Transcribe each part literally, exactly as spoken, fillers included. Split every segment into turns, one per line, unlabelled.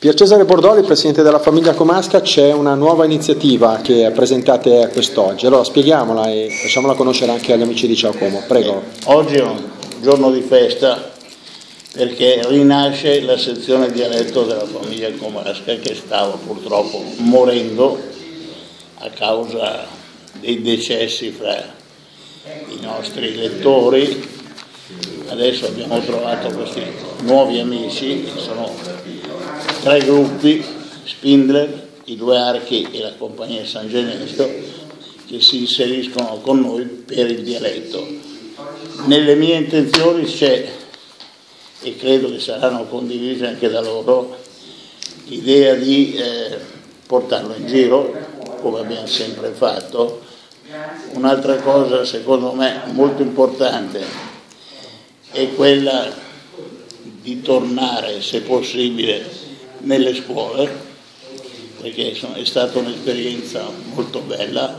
Pier Cesare Bordoli, presidente della famiglia Comasca, c'è una nuova iniziativa che presentate quest'oggi, allora spieghiamola e facciamola conoscere anche agli amici di Ciao Como, prego.
Oggi è un giorno di festa perché rinasce la sezione dialetto della famiglia Comasca che stava purtroppo morendo a causa dei decessi fra i nostri lettori. Adesso abbiamo trovato questi nuovi amici, sono tre gruppi, Spindler, i Due Archi e la Compagnia San Genesto, che si inseriscono con noi per il dialetto. Nelle mie intenzioni c'è, e credo che saranno condivise anche da loro, l'idea di eh, portarlo in giro, come abbiamo sempre fatto. Un'altra cosa secondo me molto importante è quella di tornare, se possibile, nelle scuole, perché è stata un'esperienza molto bella.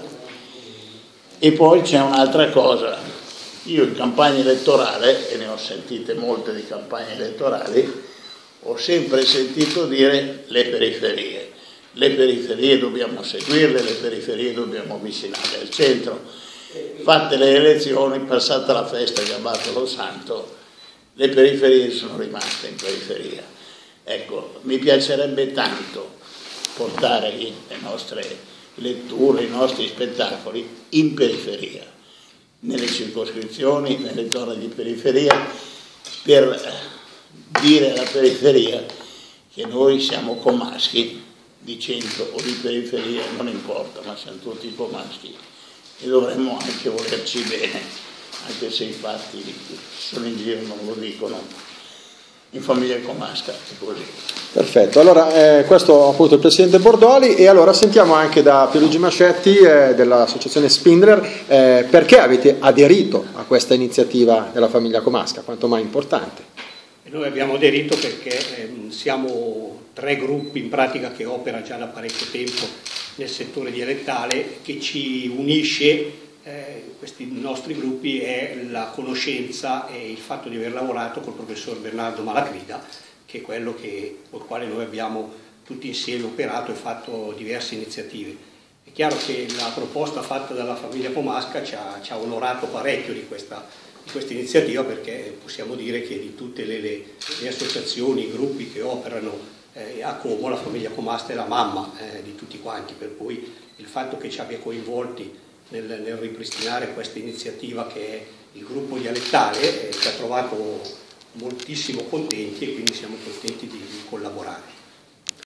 E poi c'è un'altra cosa, io in campagna elettorale, e ne ho sentite molte di campagne elettorali, ho sempre sentito dire le periferie. Le periferie dobbiamo seguirle, le periferie dobbiamo avvicinarle al centro. Fatte le elezioni, passata la festa che ha batto lo santo, le periferie sono rimaste in periferia. Ecco, mi piacerebbe tanto portare le nostre letture, i nostri spettacoli in periferia, nelle circoscrizioni, nelle zone di periferia, per dire alla periferia che noi siamo comaschi, di centro o di periferia, non importa, ma siamo tutti comaschi e dovremmo anche volerci bene, anche se i fatti sono in giro, non lo dicono. In famiglia Comasca è così.
Perfetto, allora eh, questo appunto il presidente Bordoli, e allora sentiamo anche da Pierluigi Mascetti eh, dell'associazione Spindler eh, perché avete aderito a questa iniziativa della famiglia Comasca, quanto mai importante.
Noi abbiamo aderito perché eh, siamo tre gruppi in pratica che opera già da parecchio tempo nel settore dialettale. Che ci unisce eh, questi nostri gruppi è la conoscenza e il fatto di aver lavorato col professor Bernardo Malagrida, che è quello che, col quale noi abbiamo tutti insieme operato e fatto diverse iniziative. È chiaro che la proposta fatta dalla famiglia Comasca ci ha, ci ha onorato parecchio di questa di questa iniziativa, perché possiamo dire che di tutte le, le, le associazioni, i gruppi che operano eh, a Como, la famiglia Comasca è la mamma eh, di tutti quanti, per cui il fatto che ci abbia coinvolti nel, nel ripristinare questa iniziativa che è il gruppo dialettale eh, ci ha trovato moltissimo contenti, e quindi siamo contenti di, di collaborare.